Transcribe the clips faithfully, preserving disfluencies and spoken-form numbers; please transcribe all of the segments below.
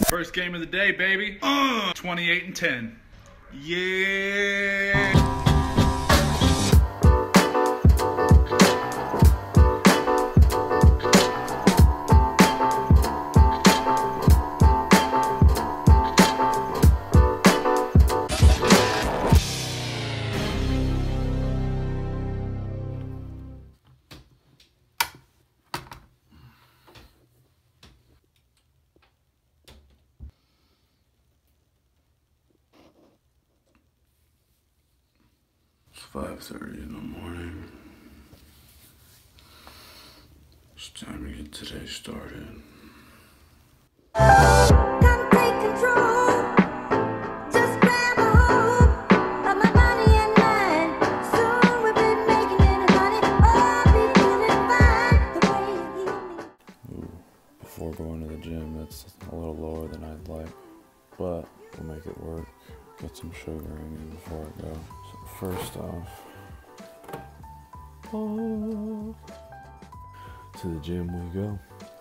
First game of the day, baby. Uh, twenty-eight and ten. Yeah. five thirty in the morning. It's time to get today started. Come take control. Just grab a hold of my body and mind. Soon we'll be making it, honey. Oh, be feeling fine the way you heal me. Ooh, before going to the gym, it's a little lower than I'd like, but we'll make it work. Get some sugar in me before I go. So first off, oh, to the gym we go.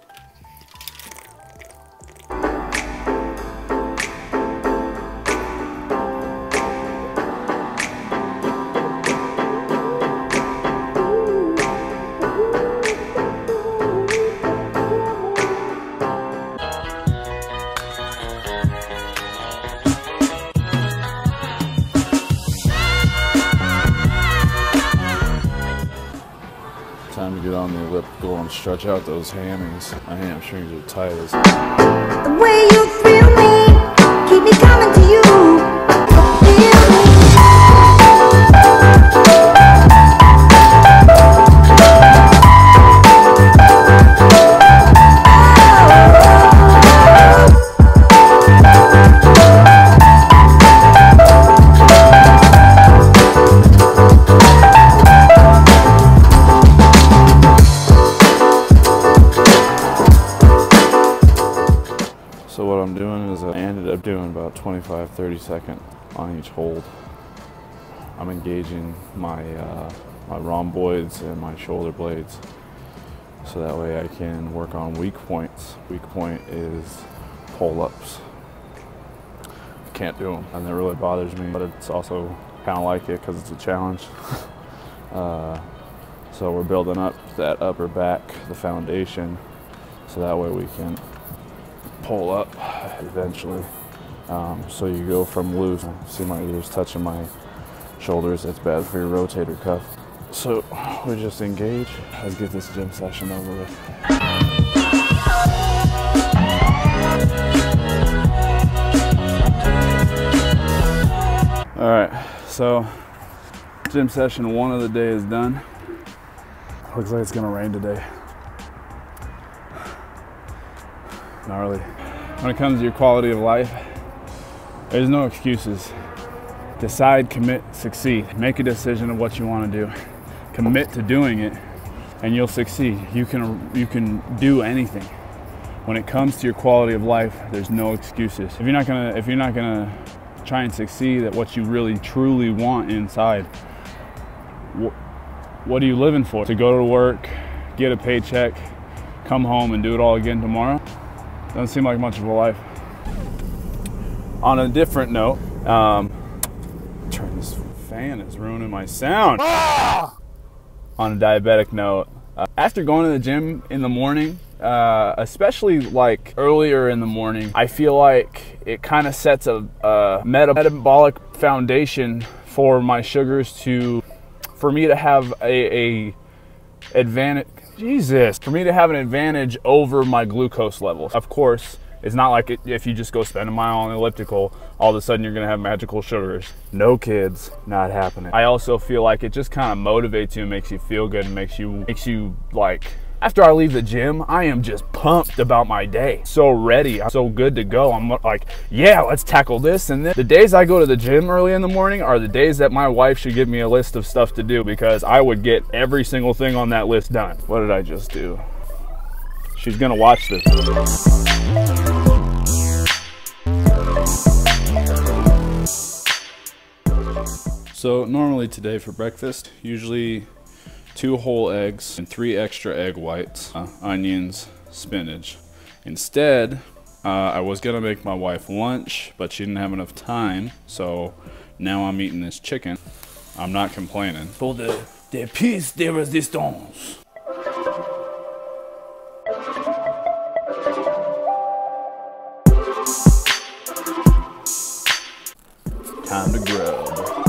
Time to get on the elliptical and stretch out those hammies. My hamstrings are tight as The way you thrill me, keep me coming to you. Feel me. So what I'm doing is I ended up doing about twenty-five, thirty seconds on each hold. I'm engaging my, uh, my rhomboids and my shoulder blades so that way I can work on weak points. Weak point is pull-ups. Can't do them, and that really bothers me, but it's also kind of like it because it's a challenge. uh, so we're building up that upper back, the foundation, so that way we can pull up eventually. Um, so you go from loose. See my ears touching my shoulders. That's bad for your rotator cuff. So we just engage. Let's get this gym session over with. All right, so gym session one of the day is done. Looks like it's gonna rain today. Gnarly. When it comes to your quality of life, there's no excuses. Decide, commit, succeed. Make a decision of what you want to do. Commit to doing it, and you'll succeed. You can you can do anything. When it comes to your quality of life, there's no excuses. If you're not gonna if you're not gonna try and succeed at what you really truly want inside, wh- what are you living for? To go to work, get a paycheck, come home and do it all again tomorrow? Doesn't seem like much of a life. On a different note, um, turn this fan is ruining my sound. Ah! On a diabetic note, uh, after going to the gym in the morning, uh, especially like earlier in the morning, I feel like it kind of sets a, a metabolic foundation for my sugars to, for me to have a, a advantage. Jesus, for me to have an advantage over my glucose levels. Of course, it's not like it, if you just go spend a mile on the elliptical, all of a sudden you're gonna have magical sugars. No kids, not happening. I also feel like it just kind of motivates you and makes you feel good and makes you, makes you like, after I leave the gym, I am just pumped about my day. So ready, I'm so good to go. I'm like, yeah, let's tackle this and this. The days I go to the gym early in the morning are the days that my wife should give me a list of stuff to do because I would get every single thing on that list done. What did I just do? She's gonna watch this. So normally today for breakfast, usually two whole eggs and three extra egg whites, uh, onions, spinach. Instead, Uh, I was gonna make my wife lunch, but she didn't have enough time, so now I'm eating this chicken. I'm not complaining. For the, the piece de resistance. Time to grub.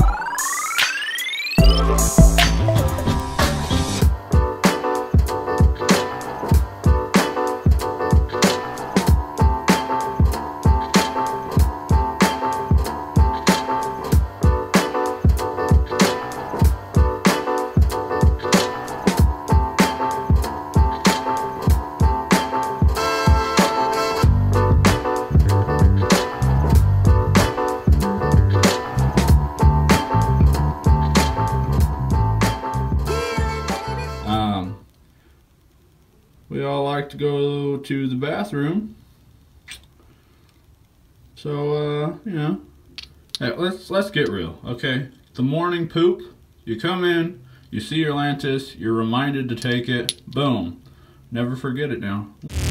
Um, we all like to go to the bathroom, so uh, you know, hey, let's let's get real, okay? The morning poop. You come in, you see your Lantus, you're reminded to take it. Boom, never forget it now.